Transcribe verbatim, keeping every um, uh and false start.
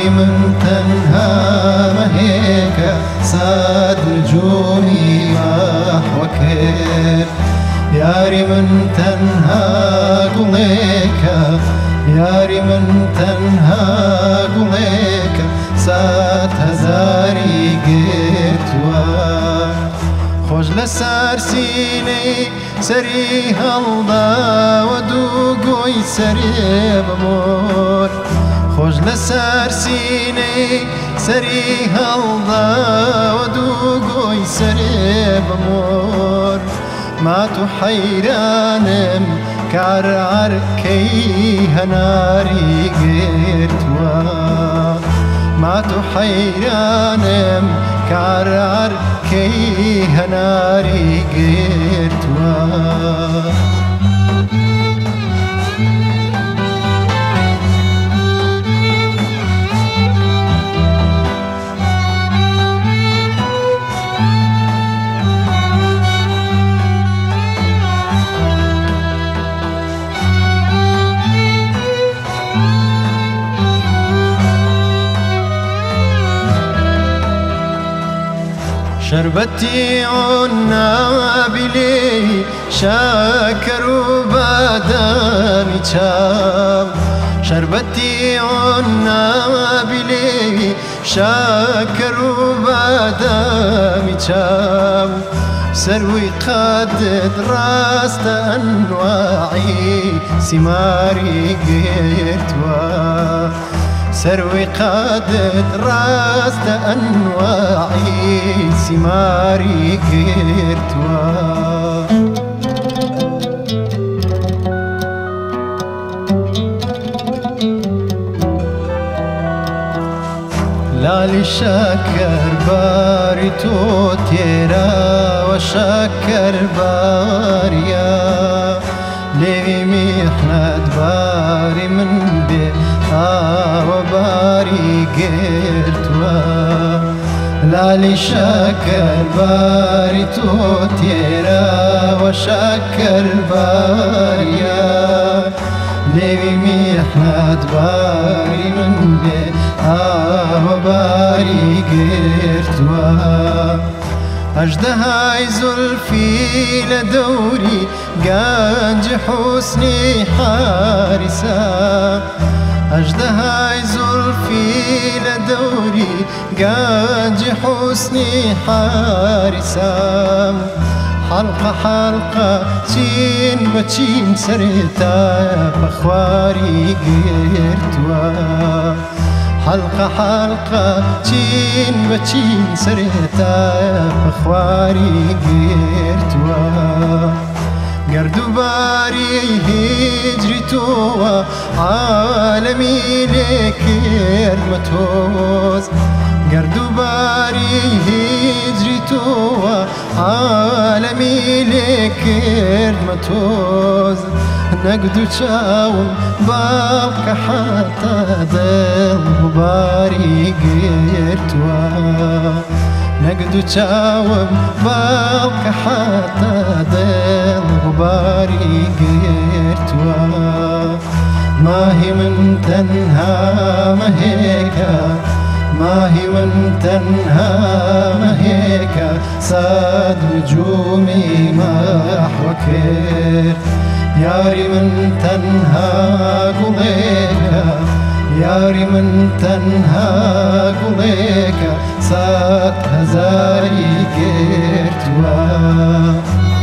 ماهي من تنها مهيك ساد نجومي محوك ياري من تنها قليك ياري من تنها قليك سات هزاري قرتوا خوش لسار سيني سري هلدا ودوقوي سري بمور خوش لسار سيني سري هلدا ودوقوي سري بمور ما تحيرانم كعرعر كي هناري قرتوا ما تحيرانم كعرعر كي هناري قرتوا شربتي عنا بلي شاكر وبادامي شام شربتي عنا بلي شاكر وبادامي شام سروي قد راست أنواعي سماري قيتوا سروي قادت راست أنواعي سماري قرتوا لالي شكر باري توتيرا وشكر باريا ليفي محنة باري من بي وباري قرتوا لالي شكر باري توتيرا وشكر باريا ليبي محمد باري من بي وباري قرتوا أجدهاي زلفي لدوري قانج حسني حارسا أجدهاي زلفي لدوري قانج حسني حارسا حلقة حلقة تين بتين سرتا بخواري قرتوا حلقة حلقة تين بتين سرتا بخواري قرتوا قردو باري هجري توا عالمي لك المتوز قردو باري هجري توا عالمي لك المتوز نقدو تشاوم بابك حتى دل باري قرتوا نقدو تشاوم بابك حتى دل غباري قرتوا ما هي من تنها مهيكا ما هي من تنها مهيكا ساد نجومي محوكر ياري من تنها قليكا ياري من تنها قليكا سات هزاري قرتوا